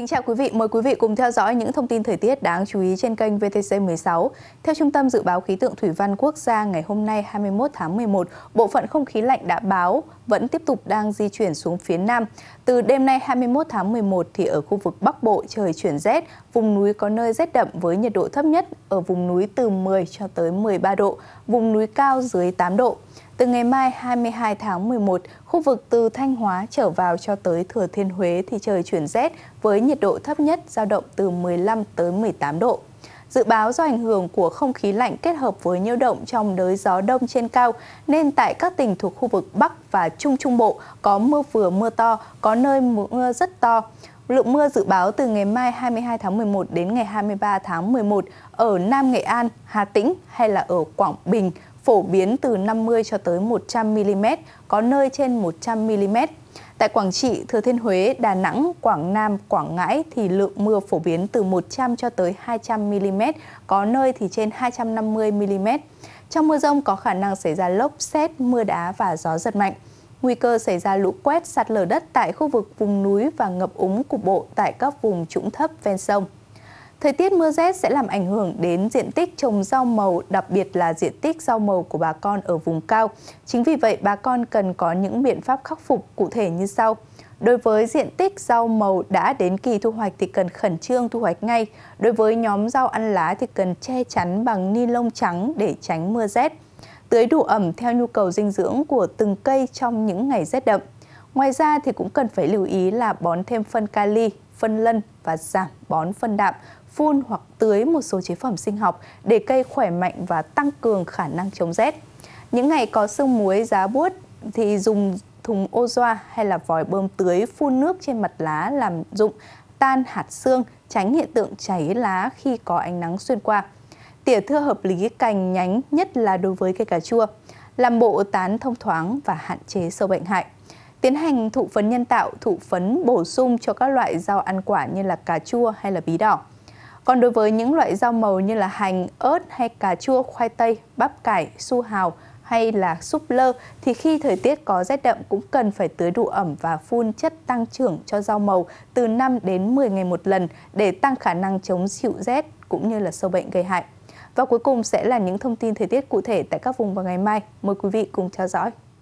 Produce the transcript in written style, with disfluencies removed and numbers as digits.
Kính chào quý vị, mời quý vị cùng theo dõi những thông tin thời tiết đáng chú ý trên kênh VTC16. Theo Trung tâm Dự báo Khí tượng Thủy văn Quốc gia, ngày hôm nay 21 tháng 11, bộ phận không khí lạnh đã báo vẫn tiếp tục đang di chuyển xuống phía Nam. Từ đêm nay 21 tháng 11 thì ở khu vực Bắc Bộ trời chuyển rét, vùng núi có nơi rét đậm với nhiệt độ thấp nhất ở vùng núi từ 10 cho tới 13 độ, vùng núi cao dưới 8 độ. Từ ngày mai 22 tháng 11, khu vực từ Thanh Hóa trở vào cho tới Thừa Thiên Huế thì trời chuyển rét với nhiệt độ thấp nhất dao động từ 15 tới 18 độ. Dự báo do ảnh hưởng của không khí lạnh kết hợp với nhiễu động trong đới gió đông trên cao nên tại các tỉnh thuộc khu vực Bắc và Trung Trung Bộ có mưa vừa mưa to, có nơi mưa rất to. Lượng mưa dự báo từ ngày mai 22 tháng 11 đến ngày 23 tháng 11 ở Nam Nghệ An, Hà Tĩnh hay là ở Quảng Bình phổ biến từ 50 cho tới 100 mm, có nơi trên 100 mm. Tại Quảng Trị, Thừa Thiên Huế, Đà Nẵng, Quảng Nam, Quảng Ngãi thì lượng mưa phổ biến từ 100 cho tới 200 mm, có nơi thì trên 250 mm. Trong mưa dông có khả năng xảy ra lốc, sét, mưa đá và gió giật mạnh. Nguy cơ xảy ra lũ quét, sạt lở đất tại khu vực vùng núi và ngập úng cục bộ tại các vùng trũng thấp ven sông. Thời tiết mưa rét sẽ làm ảnh hưởng đến diện tích trồng rau màu, đặc biệt là diện tích rau màu của bà con ở vùng cao. Chính vì vậy, bà con cần có những biện pháp khắc phục cụ thể như sau. Đối với diện tích rau màu đã đến kỳ thu hoạch thì cần khẩn trương thu hoạch ngay. Đối với nhóm rau ăn lá thì cần che chắn bằng ni lông trắng để tránh mưa rét. Tưới đủ ẩm theo nhu cầu dinh dưỡng của từng cây trong những ngày rét đậm. Ngoài ra thì cũng cần phải lưu ý là bón thêm phân kali, phân lân và giảm bón phân đạm, phun hoặc tưới một số chế phẩm sinh học để cây khỏe mạnh và tăng cường khả năng chống rét. Những ngày có sương muối, giá buốt thì dùng thùng ô doa hay là vòi bơm tưới phun nước trên mặt lá làm rụng tan hạt sương, tránh hiện tượng cháy lá khi có ánh nắng xuyên qua. Tỉa thưa hợp lý cành nhánh, nhất là đối với cây cà chua, làm bộ tán thông thoáng và hạn chế sâu bệnh hại. Tiến hành thụ phấn nhân tạo, thụ phấn bổ sung cho các loại rau ăn quả như là cà chua hay là bí đỏ. Còn đối với những loại rau màu như là hành, ớt hay cà chua, khoai tây, bắp cải, su hào hay là súp lơ thì khi thời tiết có rét đậm cũng cần phải tưới đủ ẩm và phun chất tăng trưởng cho rau màu từ 5 đến 10 ngày một lần để tăng khả năng chống chịu rét cũng như là sâu bệnh gây hại. Và cuối cùng sẽ là những thông tin thời tiết cụ thể tại các vùng vào ngày mai. Mời quý vị cùng theo dõi.